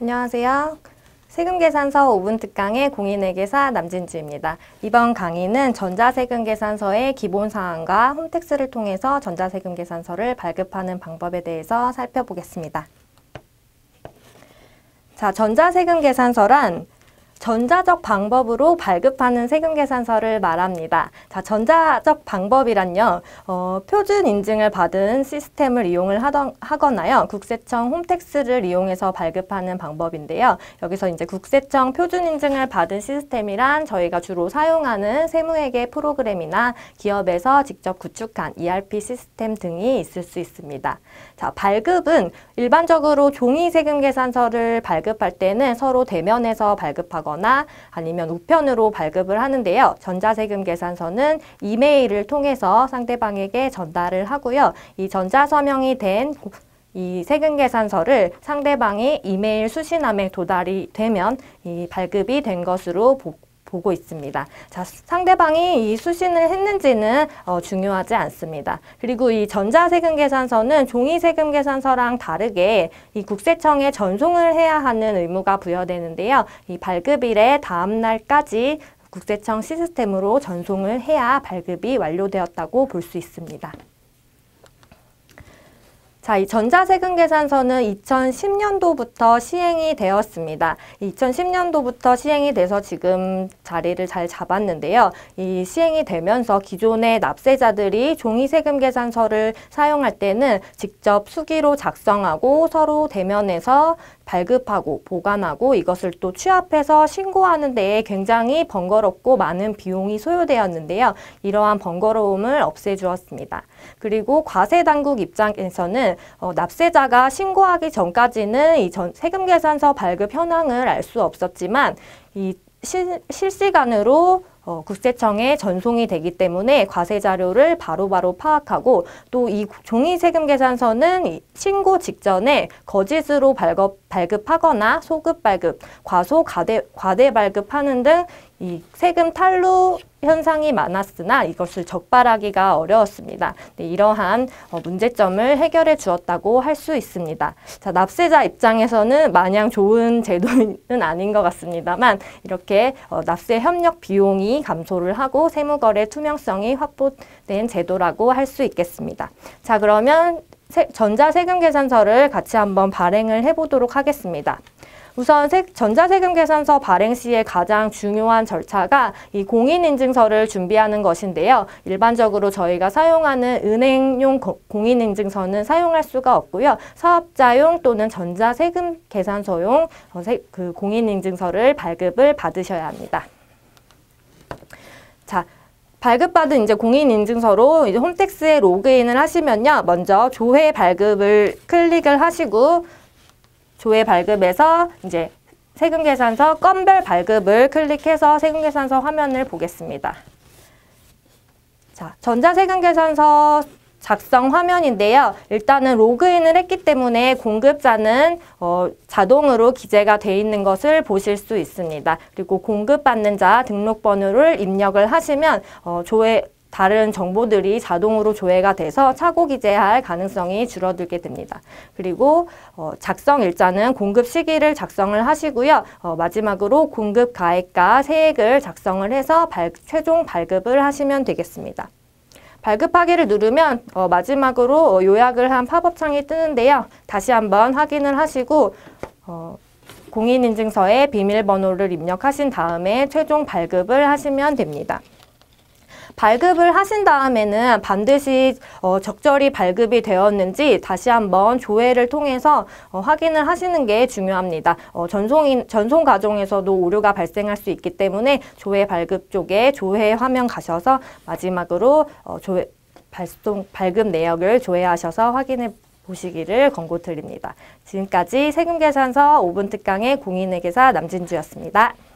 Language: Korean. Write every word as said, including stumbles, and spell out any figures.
안녕하세요. 세금계산서 오 분 특강의 공인회계사 남진주입니다. 이번 강의는 전자세금계산서의 기본사항과 홈택스를 통해서 전자세금계산서를 발급하는 방법에 대해서 살펴보겠습니다. 자, 전자세금계산서란 전자적 방법으로 발급하는 세금계산서를 말합니다. 자, 전자적 방법이란요, 어, 표준 인증을 받은 시스템을 이용을 하던, 하거나요, 국세청 홈택스를 이용해서 발급하는 방법인데요. 여기서 이제 국세청 표준 인증을 받은 시스템이란 저희가 주로 사용하는 세무회계 프로그램이나 기업에서 직접 구축한 이알피 시스템 등이 있을 수 있습니다. 자, 발급은 일반적으로 종이 세금계산서를 발급할 때는 서로 대면해서 발급하거나 아니면 우편으로 발급을 하는데요. 전자세금계산서는 이메일을 통해서 상대방에게 전달을 하고요. 이 전자서명이 된 이 세금계산서를 상대방이 이메일 수신함에 도달이 되면 이 발급이 된 것으로 보, 보고 있습니다. 자, 상대방이 이 수신을 했는지는 어, 중요하지 않습니다. 그리고 이 전자세금계산서는 종이세금계산서랑 다르게 이 국세청에 전송을 해야 하는 의무가 부여되는데요. 이 발급일의 다음 날까지 국세청 시스템으로 전송을 해야 발급이 완료되었다고 볼 수 있습니다. 자, 이 전자세금계산서는 이천십 년도부터 시행이 되었습니다. 이천십 년도부터 시행이 돼서 지금 자리를 잘 잡았는데요. 이 시행이 되면서 기존의 납세자들이 종이세금계산서를 사용할 때는 직접 수기로 작성하고 서로 대면해서 발급하고 보관하고 이것을 또 취합해서 신고하는 데에 굉장히 번거롭고 많은 비용이 소요되었는데요. 이러한 번거로움을 없애주었습니다. 그리고 과세당국 입장에서는 어, 납세자가 신고하기 전까지는 이 전, 세금계산서 발급 현황을 알 수 없었지만 이 실, 실시간으로 어, 국세청에 전송이 되기 때문에 과세 자료를 바로바로 파악하고 또 이 종이세금계산서는 이 신고 직전에 거짓으로 발급, 발급하거나 소급 발급, 과소 과대, 과대 발급하는 등 이 세금 탈루 현상이 많았으나 이것을 적발하기가 어려웠습니다. 네, 이러한 어, 문제점을 해결해 주었다고 할 수 있습니다. 자, 납세자 입장에서는 마냥 좋은 제도는 아닌 것 같습니다만 이렇게 어, 납세 협력 비용이 감소를 하고 세무거래 투명성이 확보된 제도라고 할 수 있겠습니다. 자, 그러면 세, 전자세금계산서를 같이 한번 발행을 해보도록 하겠습니다. 우선 세, 전자세금계산서 발행 시에 가장 중요한 절차가 이 공인인증서를 준비하는 것인데요. 일반적으로 저희가 사용하는 은행용 거, 공인인증서는 사용할 수가 없고요. 사업자용 또는 전자세금계산서용 어, 세, 그 공인인증서를 발급을 받으셔야 합니다. 자, 발급받은 이제 공인인증서로 이제 홈택스에 로그인을 하시면요. 먼저 조회 발급을 클릭을 하시고 조회 발급에서 이제 세금계산서 건별 발급을 클릭해서 세금계산서 화면을 보겠습니다. 자, 전자세금계산서 작성 화면인데요. 일단은 로그인을 했기 때문에 공급자는 어, 자동으로 기재가 돼 있는 것을 보실 수 있습니다. 그리고 공급받는 자 등록번호를 입력을 하시면 어, 조회 다른 정보들이 자동으로 조회가 돼서 차고 기재할 가능성이 줄어들게 됩니다. 그리고 어, 작성 일자는 공급 시기를 작성을 하시고요. 어, 마지막으로 공급 가액과 세액을 작성을 해서 발, 최종 발급을 하시면 되겠습니다. 발급하기를 누르면 어, 마지막으로 어, 요약을 한 팝업창이 뜨는데요. 다시 한번 확인을 하시고 어, 공인인증서에 비밀번호를 입력하신 다음에 최종 발급을 하시면 됩니다. 발급을 하신 다음에는 반드시 어, 적절히 발급이 되었는지 다시 한번 조회를 통해서 어, 확인을 하시는 게 중요합니다. 어, 전송인, 전송 과정에서도 오류가 발생할 수 있기 때문에 조회 발급 쪽에 조회 화면 가셔서 마지막으로 어, 조회, 발송, 발급 내역을 조회하셔서 확인해 보시기를 권고드립니다. 지금까지 세금계산서 오 분 특강의 공인회계사 남진주였습니다.